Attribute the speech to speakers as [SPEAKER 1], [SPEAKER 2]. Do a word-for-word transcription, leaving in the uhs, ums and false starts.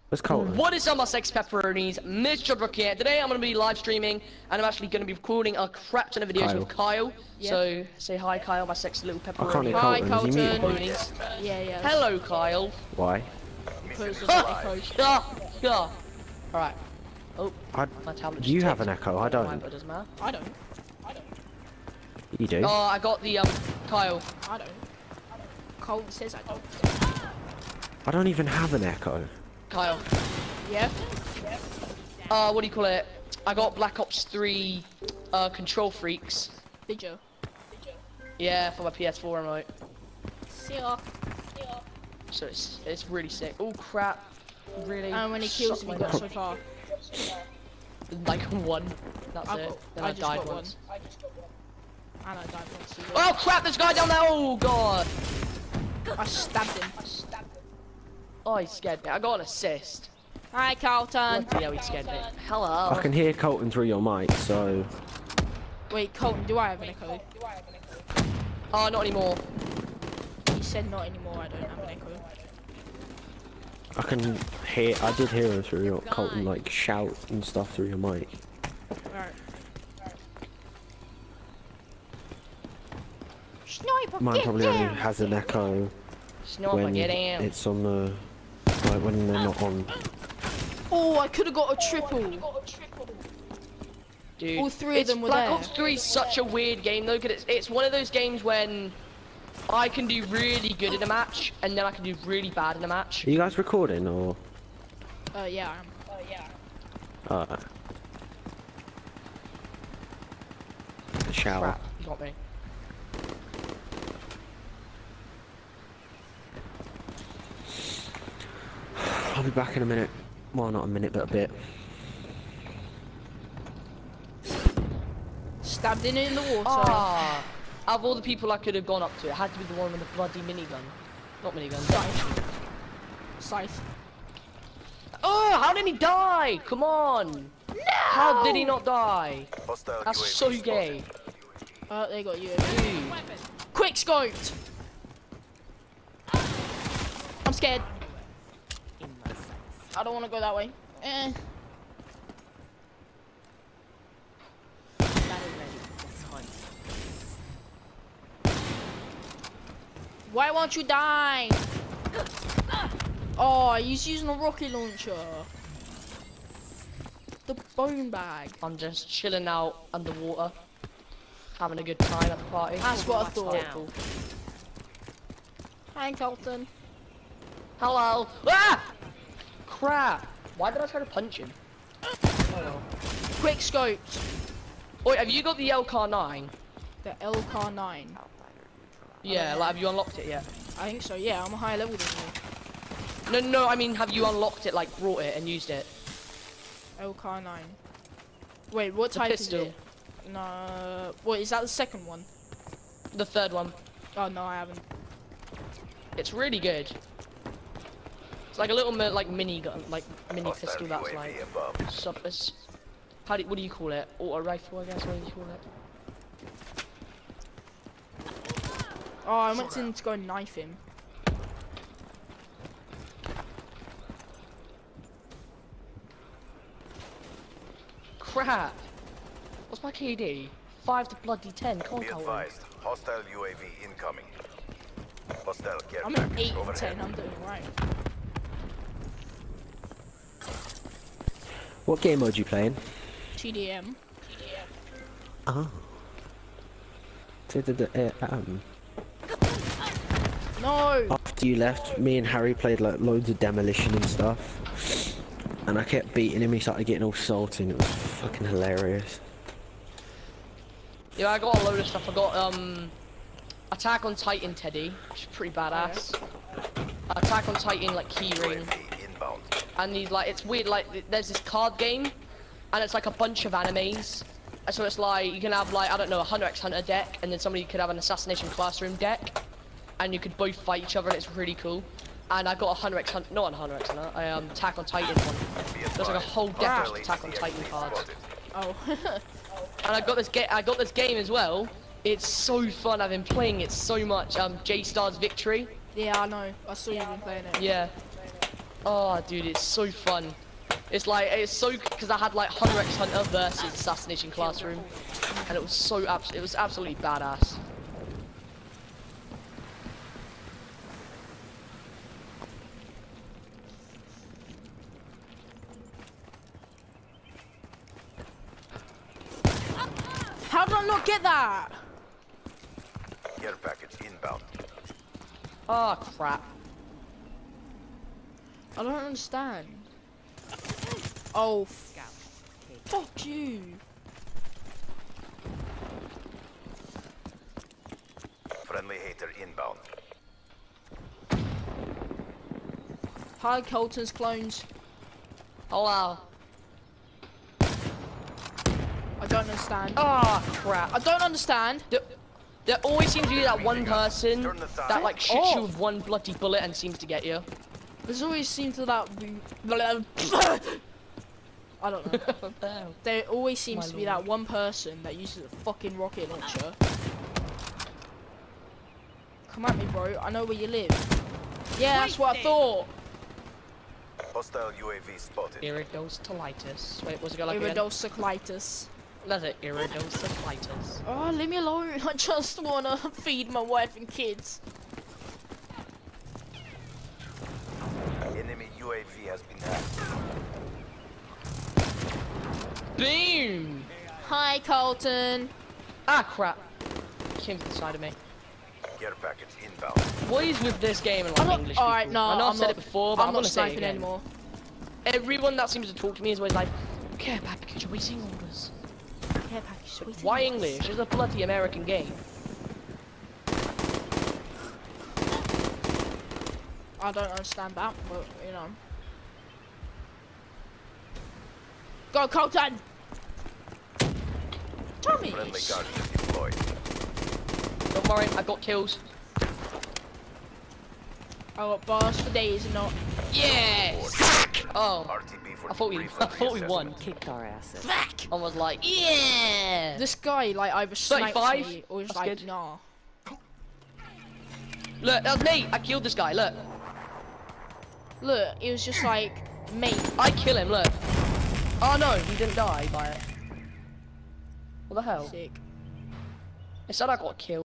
[SPEAKER 1] Where's Colton?
[SPEAKER 2] What is up, my sex pepperonis? Mister Brook here. Today I'm going to be live streaming, and I'm actually going to be recording a crap ton of videos
[SPEAKER 1] Kyle.
[SPEAKER 2] with Kyle.
[SPEAKER 3] Yep.
[SPEAKER 2] So say hi, Kyle, my sexy little pepperoni.
[SPEAKER 1] I can't hear
[SPEAKER 3] Hi,
[SPEAKER 1] Colton. Is he muted?
[SPEAKER 3] Colton.
[SPEAKER 2] Ponies.
[SPEAKER 3] Yeah, yeah.
[SPEAKER 2] Hello, Kyle.
[SPEAKER 1] Why?
[SPEAKER 3] Because of the echo.
[SPEAKER 2] Yeah, yeah. All right. Oh,
[SPEAKER 1] I,
[SPEAKER 2] my tablet.
[SPEAKER 1] do you
[SPEAKER 2] just
[SPEAKER 1] have an
[SPEAKER 2] taped.
[SPEAKER 1] echo? I
[SPEAKER 2] Mine,
[SPEAKER 1] don't.
[SPEAKER 2] but it doesn't matter.
[SPEAKER 3] I don't. I don't.
[SPEAKER 1] You do?
[SPEAKER 2] Oh, I got the um, Kyle.
[SPEAKER 3] I don't. Colton says I don't.
[SPEAKER 1] I don't even have an echo.
[SPEAKER 2] Kyle.
[SPEAKER 3] Yeah.
[SPEAKER 2] Uh, what do you call it? I got Black Ops three, uh, Control Freaks.
[SPEAKER 3] Did you?
[SPEAKER 2] Yeah, for my P S four remote.
[SPEAKER 3] See ya.
[SPEAKER 2] So it's it's really sick. Oh crap! Really?
[SPEAKER 3] And when he kills
[SPEAKER 2] Suck
[SPEAKER 3] me,
[SPEAKER 2] my
[SPEAKER 3] got
[SPEAKER 2] dick.
[SPEAKER 3] so far.
[SPEAKER 2] Like one. That's
[SPEAKER 3] I've
[SPEAKER 2] it.
[SPEAKER 3] got-
[SPEAKER 2] Then
[SPEAKER 3] I
[SPEAKER 2] I,
[SPEAKER 3] just
[SPEAKER 2] died
[SPEAKER 3] got
[SPEAKER 2] once.
[SPEAKER 3] one. And I died once. Too.
[SPEAKER 2] Oh crap! There's a guy down there. Oh god!
[SPEAKER 3] I stabbed him.
[SPEAKER 2] Oh, he scared me. I got an assist.
[SPEAKER 3] Hi, Colton.
[SPEAKER 2] Bloody hell, he scared me. Hello.
[SPEAKER 1] I can hear Colton through your mic, so...
[SPEAKER 3] Wait, Colton, do I have an echo?
[SPEAKER 2] Oh, not anymore.
[SPEAKER 3] He said not anymore. I don't have an echo.
[SPEAKER 1] I can hear... I did hear him through your... Colton, like, shout and stuff through your mic.
[SPEAKER 3] Alright. Sniper,
[SPEAKER 1] Mine
[SPEAKER 3] get
[SPEAKER 1] probably
[SPEAKER 3] down.
[SPEAKER 1] only has an echo
[SPEAKER 2] Sniper,
[SPEAKER 1] when
[SPEAKER 2] get in.
[SPEAKER 1] it's on the... Like, when they're not on.
[SPEAKER 3] Oh, I could have got a triple.
[SPEAKER 2] Dude,
[SPEAKER 3] All three of
[SPEAKER 2] it's
[SPEAKER 3] them were
[SPEAKER 2] Black
[SPEAKER 3] there.
[SPEAKER 2] Ops three is such a weird game though, because it's, it's one of those games when I can do really good in a match, and then I can do really bad in a match.
[SPEAKER 1] Are you guys recording, or...?
[SPEAKER 3] Uh, yeah, I am. Uh, yeah.
[SPEAKER 1] Alright. The shower.
[SPEAKER 2] Crap, you got me.
[SPEAKER 1] I'll be back in a minute. Well, not a minute, but a bit.
[SPEAKER 3] Stabbed in in the water.
[SPEAKER 2] Ah, out of all the people I could have gone up to, it had to be the one with the bloody minigun. Not minigun.
[SPEAKER 3] Scythe. Scythe.
[SPEAKER 2] Oh, how did he die? Come on.
[SPEAKER 3] No!
[SPEAKER 2] How did he not die?
[SPEAKER 4] Hostile
[SPEAKER 2] That's
[SPEAKER 4] U A V
[SPEAKER 2] so
[SPEAKER 4] spotted.
[SPEAKER 2] gay.
[SPEAKER 3] Uh, they got you.
[SPEAKER 2] Dude.
[SPEAKER 3] Quick scoped. I'm scared. I don't want to go that way. Eh. Why won't you die? Oh, he's using a rocket launcher. The bone bag.
[SPEAKER 2] I'm just chilling out underwater, having a good time at the party.
[SPEAKER 3] That's what I thought.
[SPEAKER 2] Cool.
[SPEAKER 3] Hi, Colton.
[SPEAKER 2] Hello. Ah! Crap. Why did I try to punch him? Oh well.
[SPEAKER 3] Quick scoped.
[SPEAKER 2] Wait, have you got the L K nine?
[SPEAKER 3] The L K nine.
[SPEAKER 2] Yeah, like have you unlocked it yet?
[SPEAKER 3] I think so, yeah, I'm a higher level than you.
[SPEAKER 2] No, no, I mean have you unlocked it, like brought it and used it?
[SPEAKER 3] L K nine. Wait, what
[SPEAKER 2] The
[SPEAKER 3] type
[SPEAKER 2] pistol.
[SPEAKER 3] is it? No, what, is that the second one?
[SPEAKER 2] The third one.
[SPEAKER 3] Oh, no, I haven't.
[SPEAKER 2] It's really good. It's like a little mi like mini gun, like mini
[SPEAKER 4] Hostile
[SPEAKER 2] pistol that's
[SPEAKER 4] U A V
[SPEAKER 2] like
[SPEAKER 4] above.
[SPEAKER 2] sub it's, how do what do you call it? Auto rifle, I guess. What do you call it?
[SPEAKER 3] Oh, I went in to go knife him.
[SPEAKER 2] Crap. What's my K D? Five to bloody ten. Can't
[SPEAKER 4] Be
[SPEAKER 2] count.
[SPEAKER 4] advised. Hostile U A V incoming. Hostile care
[SPEAKER 3] I'm at
[SPEAKER 4] package
[SPEAKER 3] eight and
[SPEAKER 4] overhead.
[SPEAKER 3] ten, I'm doing right.
[SPEAKER 1] What game mode you playing?
[SPEAKER 3] T D M.
[SPEAKER 1] Oh. To the, the, uh, um,
[SPEAKER 3] No!
[SPEAKER 1] after you left, me and Harry played like loads of demolition and stuff. And I kept beating him, he started getting all salty and it was fucking hilarious.
[SPEAKER 2] Yeah, I got a load of stuff. I got um, Attack on Titan Teddy, which is pretty badass. Attack on Titan like
[SPEAKER 4] U A
[SPEAKER 2] keyring,
[SPEAKER 4] V inbound.
[SPEAKER 2] and these like it's weird. Like th there's this card game, and it's like a bunch of animes. And so it's like you can have like I don't know a Hunter x Hunter deck, and then somebody could have an Assassination Classroom deck, and you could both fight each other, and it's really cool. And I got a Hunter x Hunter, not a Hunter x Hunter, I um Attack on Titan one. There's like a whole deck of Attack on Titan cards.
[SPEAKER 3] Oh.
[SPEAKER 2] And I got this game. I got this game as well. It's so fun. I've been playing it so much. Um, J Star's Victory.
[SPEAKER 3] Yeah, I know. I saw you been playing it.
[SPEAKER 2] Yeah. Oh, dude, it's so fun. It's like, it's so, because I had like one hundred X Hunter versus Assassination Classroom, and it was so, abs it was absolutely badass.
[SPEAKER 3] How did I not get that?
[SPEAKER 4] Care package inbound.
[SPEAKER 2] Oh, crap.
[SPEAKER 3] I don't understand. Oh, f fuck you.
[SPEAKER 4] Friendly hater inbound.
[SPEAKER 3] Hi, Colton's clones.
[SPEAKER 2] Oh, wow.
[SPEAKER 3] I don't understand.
[SPEAKER 2] Oh, crap.
[SPEAKER 3] I don't understand.
[SPEAKER 2] There, there always seems to be that one person
[SPEAKER 4] Turn the tide.
[SPEAKER 2] that like shoots you
[SPEAKER 3] Oh.
[SPEAKER 2] with one bloody bullet and seems to get you.
[SPEAKER 3] There's always seems to that. I don't know.
[SPEAKER 2] What the hell?
[SPEAKER 3] There always seems
[SPEAKER 2] My
[SPEAKER 3] to be
[SPEAKER 2] lord.
[SPEAKER 3] that one person that uses a fucking rocket launcher. Come at me, bro. I know where you live. Yeah, that's what I thought.
[SPEAKER 4] Hostile U A V spotted.
[SPEAKER 2] Iridocolitis. Wait, what's it go like again?
[SPEAKER 3] Iridocyclitis.
[SPEAKER 2] That's it, iridocolitis.
[SPEAKER 3] Oh, leave me alone. I just wanna feed my wife and kids.
[SPEAKER 4] Enemy U A V has been hacked.
[SPEAKER 2] Boom!
[SPEAKER 3] Hi, Colton.
[SPEAKER 2] Ah, crap. Came to the side of me.
[SPEAKER 4] Care package inbound.
[SPEAKER 2] What is with this game and
[SPEAKER 3] I'm
[SPEAKER 2] like
[SPEAKER 3] not.
[SPEAKER 2] English
[SPEAKER 3] All right,
[SPEAKER 2] people?
[SPEAKER 3] no,
[SPEAKER 2] I know I've
[SPEAKER 3] I'm
[SPEAKER 2] said
[SPEAKER 3] not,
[SPEAKER 2] it before, but I'm,
[SPEAKER 3] I'm not
[SPEAKER 2] gonna say it
[SPEAKER 3] sniping
[SPEAKER 2] again.
[SPEAKER 3] anymore.
[SPEAKER 2] Everyone that seems to talk to me is always like, care package awaiting orders.
[SPEAKER 3] Care package, sweet
[SPEAKER 2] Why
[SPEAKER 3] things.
[SPEAKER 2] English? It's a bloody American game.
[SPEAKER 3] I don't understand that, but you know. Go, Colton! Tommy!
[SPEAKER 4] Friendly guardian deployed.
[SPEAKER 2] Don't worry, I got kills.
[SPEAKER 3] I got bars for days and not.
[SPEAKER 2] Yes! Oh,
[SPEAKER 4] R T B for
[SPEAKER 2] I thought we,
[SPEAKER 4] brief
[SPEAKER 2] I thought we
[SPEAKER 4] assessment.
[SPEAKER 2] won.
[SPEAKER 5] Kicked our asses.
[SPEAKER 2] I was like, yeah!
[SPEAKER 3] This guy, like, either sniped
[SPEAKER 2] thirty-five?
[SPEAKER 3] me or was
[SPEAKER 2] That's
[SPEAKER 3] like,
[SPEAKER 2] good.
[SPEAKER 3] nah.
[SPEAKER 2] Look, that was me. I killed this guy. Look,
[SPEAKER 3] Look, it was just like, mate.
[SPEAKER 2] I kill him. Look. Oh no, he didn't die by it. What the hell?
[SPEAKER 3] Sick.
[SPEAKER 2] It said I got killed.